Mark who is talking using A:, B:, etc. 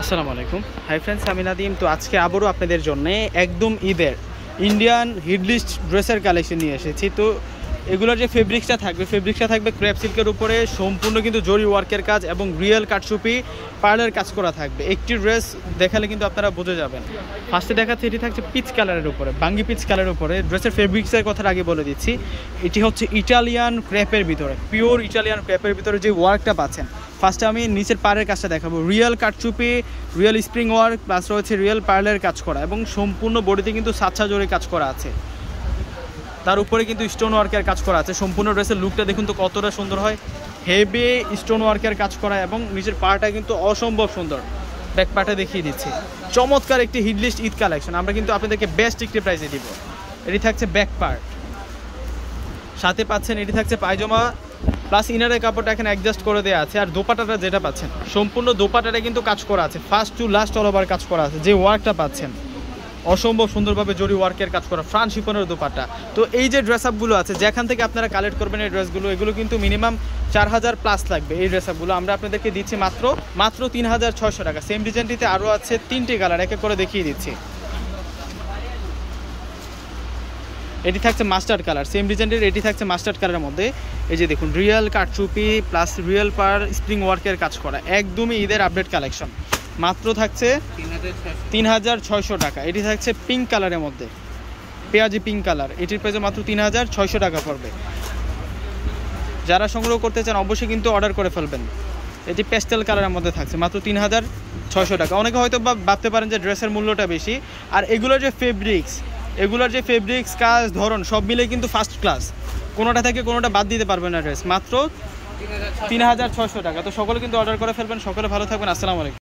A: আসসালামু আলাইকুম। Hi friends, আমি নাদিম। তো আজকে আবারও আপনাদের জন্য একদম ঈদের ইন্ডিয়ান হিডলিস্ট ড্রেসের কালেকশন নিয়ে এসেছি। তো এগুলোর যে ফেব্রিক্সটা থাকবে ক্রেপ সিল্কের উপরে, সম্পূর্ণ কিন্তু জরি ওয়ার্কের কাজ এবং রিয়েল কাটসুপি পার্লের কাজ করা থাকবে। একটি ড্রেস দেখালে কিন্তু আপনারা বুঝে যাবেন। ফার্স্টে দেখাচ্ছে এটি থাকছে পিচ কালারের উপরে, বাঙ্গি পিচ কালারের উপরে। ড্রেসের ফেব্রিক্সের কথা আগে বলে দিচ্ছি, এটি হচ্ছে ইটালিয়ান ক্রেপের ভিতরে, পিওর ইটালিয়ান ক্রেপের ভিতরে যে ওয়ার্কটা পাচ্ছেন। ফার্স্টে আমি নিচের পাড়ের কাজটা দেখাবো। রিয়েল কাটচুপি, রিয়েল স্প্রিং ওয়ার্ক প্লাস রয়েছে রিয়েল পার্লের কাজ করা এবং সম্পূর্ণ বডিতে কিন্তু সাচ্চা জরি কাজ করা আছে। তার উপরে কিন্তু স্টোন ওয়ার্কের কাজ করা আছে। সম্পূর্ণ ড্রেসের লুকটা দেখুন তো কতটা সুন্দর হয়। হেভি স্টোন ওয়ার্কের কাজ করা এবং নিচের পাড়টা কিন্তু অসম্ভব সুন্দর। ব্যাক পার্টটা দেখিয়ে দিচ্ছি। চমৎকার একটি হিডলিস্ট ঈদ কালেকশন আমরা কিন্তু আপনাদেরকে বেস্ট একটি প্রাইসে দিব। এটি থাকছে ব্যাক পার্ট, সাথে পাচ্ছেন এটি থাকছে পায়জামা প্লাস ইনারের কাপড়টা এখানে অ্যাডজাস্ট করে দেওয়া আছে। আর দোপাটাটা যেটা পাচ্ছেন, সম্পূর্ণ দোপাটাটা কিন্তু কাজ করা আছে, first to last all over কাজ করা আছে। যে ওয়ার্কটা পাচ্ছেন অসম্ভব সুন্দরভাবে জরি ওয়ার্কের কাজ করা, ফ্রান্স শিফনের দোপাট্টা। তো এই যে ড্রেস আপগুলো আছে, যেখান থেকে আপনারা কালেক্ট করবেন এই ড্রেসগুলো, এগুলো কিন্তু মিনিমাম 4000 প্লাস লাগবে। এই ড্রেস আপগুলো আমরা আপনাদেরকে দিচ্ছি মাত্র 3600 টাকা। সেম ডিজাইনটিতে আরও আছে 3টি কালার, এক এক করে দেখিয়ে দিচ্ছি। এটি থাকছে মাস্টার্ড কালার, সেম ডিজাইনের এটি থাকছে মাস্টার্ড কালারের মধ্যে। এই যে দেখুন, রিয়েল কাটচুপি প্লাস রিয়েল পার স্প্রিং ওয়ার্কের কাজ করা, একদমই ঈদের আপডেট কালেকশন। মাত্র থাকছে 3600 টাকা। এটি থাকছে পিঙ্ক কালারের মধ্যে, পেঁয়াজি পিঙ্ক কালার। এটির প্রাইসে মাত্র 3600 টাকা পড়বে। যারা সংগ্রহ করতে চান অবশ্যই কিন্তু অর্ডার করে ফেলবেন। এটি পেস্টেল কালারের মধ্যে থাকছে মাত্র 3600 টাকা। অনেকে হয়তো ভাবতে পারেন যে ড্রেসের মূল্যটা বেশি, আর এগুলোর যে ফেব্রিক্স কাজ ধরন সব মিলে কিন্তু ফার্স্ট ক্লাস, কোনোটা থেকে কোনোটা বাদ দিতে পারবেন না। ড্রেস মাত্র 3600 টাকা। তো সকলে কিন্তু অর্ডার করে ফেলবেন। সকলে ভালো থাকবেন। আসসালামু আলাইকুম।